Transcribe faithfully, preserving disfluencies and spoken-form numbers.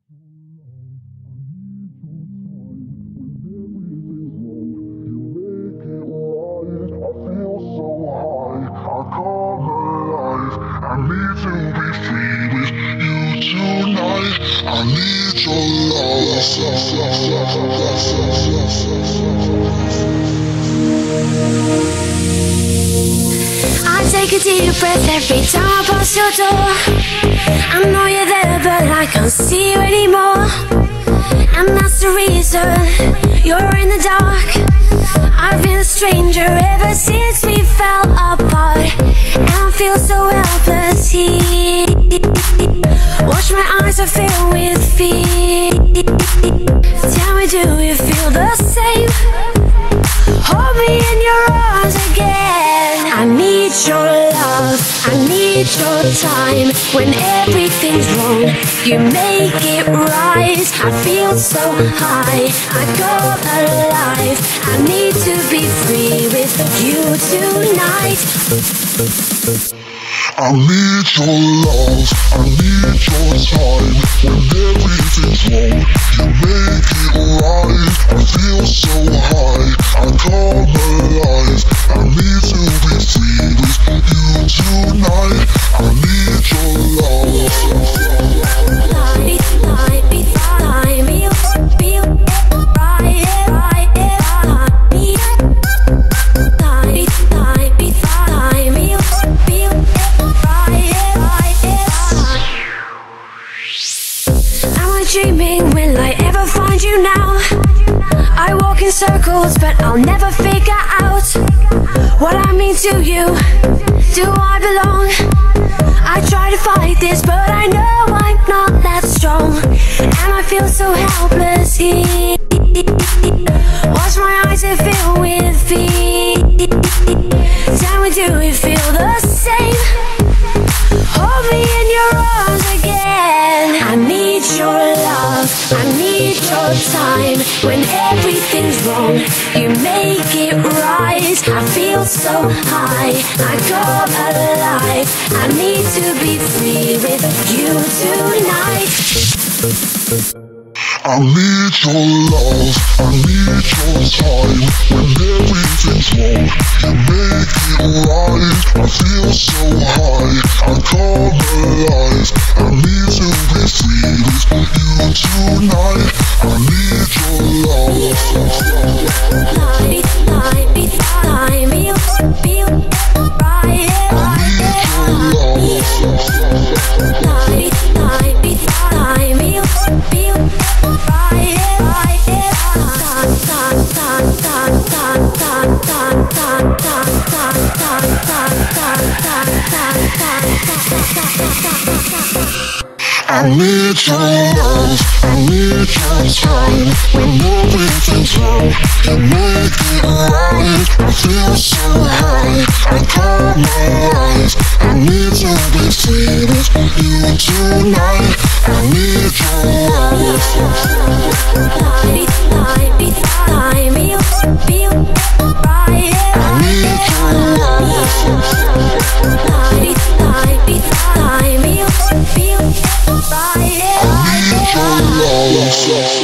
I need to be free with you tonight. I need your love. I take a deep breath every time I pass your door. I know you're there, but I can't see you anymore. And that's the reason you're in the dark. I've been a stranger ever since we fell apart, and I feel so helpless here. Watch my eyes are filled with fear. Tell me, do you feel the same? Hold me in your arms again. I need your love, I need your time. When everything's wrong, you make it right. I feel so high, I go alive. I need to be free with you tonight. I need your love, I need your time. When everything's wrong, you make it right. I feel so high, I come alive. I need to be free with you tonight. I need your love. Dreaming, will I ever find you now? I walk in circles, but I'll never figure out what I mean to you. Do I belong? I try to fight this, but I know I'm not that strong, and I feel so helpless here. Watch my eyes, they fill with fear. Tell me, do you feel the same? Hold me in your arms again. I need your love, I need your time. When everything's wrong, you make it right. I feel so high, I go alive. I need to be free with you tonight. I need your love, I need your time. When everything's wrong, you make it right. I feel so high, I come alive. I need to be free with you tonight. I need your love. I need your I need your love, I need your time. When everything's wrong, you make it right. I feel so high, I come alive. I need to be free with you tonight. I need your love. I need your love.